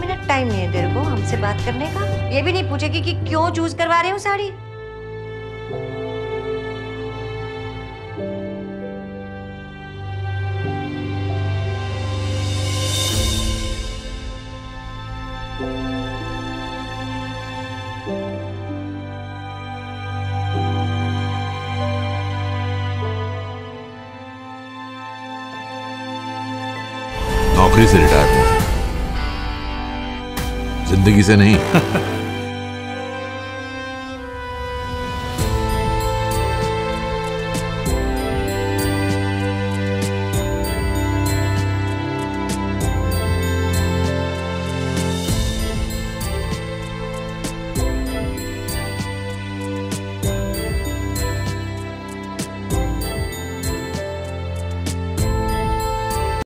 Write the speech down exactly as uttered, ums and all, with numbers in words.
Minute time नहीं है तेरे को हमसे बात करने का? ये भी नहीं पूछेगी कि क्यों चूज करवा रहे हो साड़ी? नौकरी से रिटायर हुआ, जिंदगी से नहीं।